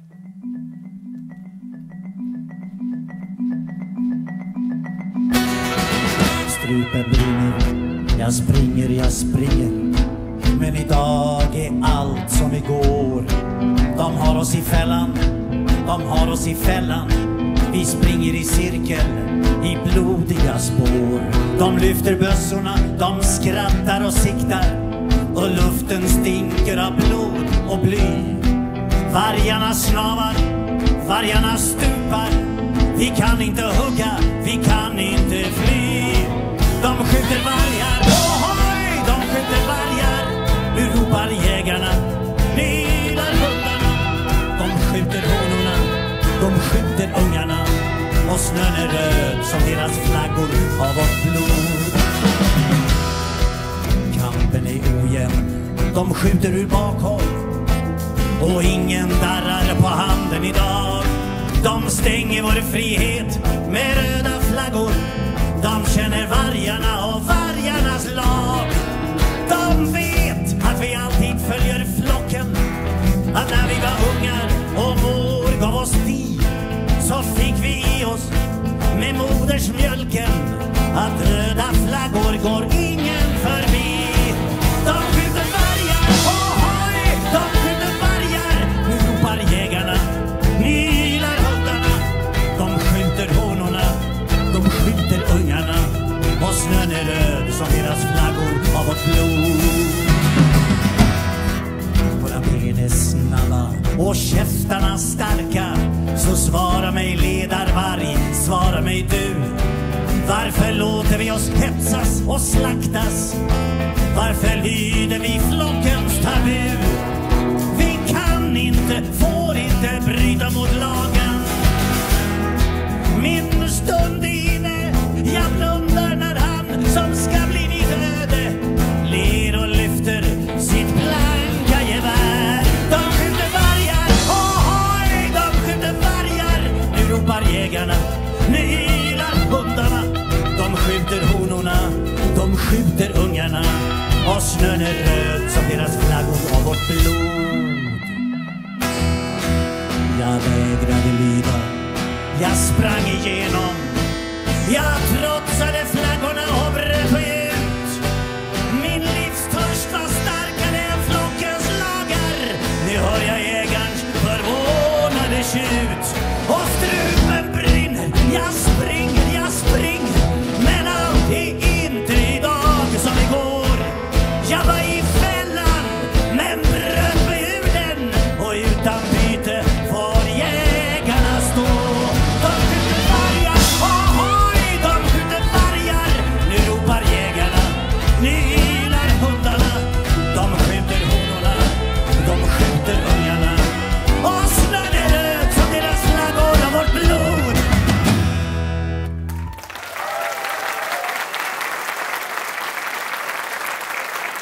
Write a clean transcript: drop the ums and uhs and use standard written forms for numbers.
Strupen brinner, jag springer. Men idag är allt som igår. De har oss i fällan. Vi springer i cirkel, i blodiga spår. De lyfter bössorna, de skrattar och siktar. Och luften stinker av blod och bly. Vargarna snavar, vargarna stupar. Vi kan inte hugga, vi kan inte fly. De skjuter vargar, ohoj, de skjuter vargar. Nu ropar jägarna, nylar hundarna. De skjuter honorna, de skjuter ungarna. Och snön är röd som deras flaggor av vårt blod. Kampen är ojämn, de skjuter ur bakhåll. Och ingen darrar på handen idag. De stänger vår frihet med röda flaggor. De känner vargarna och vargarnas lag. De vet att vi alltid följer flocken. Att när vi var ungar och mor gav oss tid, så fick vi i oss med modersmjölken att röda flaggor går ingen förbi. De skjuter vargar, ohoj, de skjuter vargar. Nu ropar jägarna, nylar hundarna. De skjuter honorna, de skjuter ungarna. Och snön är röd som deras flaggor av vårt blod. Våra ben är snabba och käftarna starka. Så svara mig ledarvarg, svara mig du. Varför låter vi oss hetsas och slaktas? Varför lyder vi flockens tabu? Vi kan inte, får inte bryta mot lagen. Min stund är inne, jag blundar när han som ska bli mitt öde ler och lyfter sitt blanka gevär. De skjuter vargar, ohoj, de skjuter vargar. Nu ropar jägarna, nylar hundarna. De skjuter honorna, de skjuter ungarna. Och snön är röd som deras flaggor av vårt blod. Jag vägrade lyda, jag sprang igenom. Jag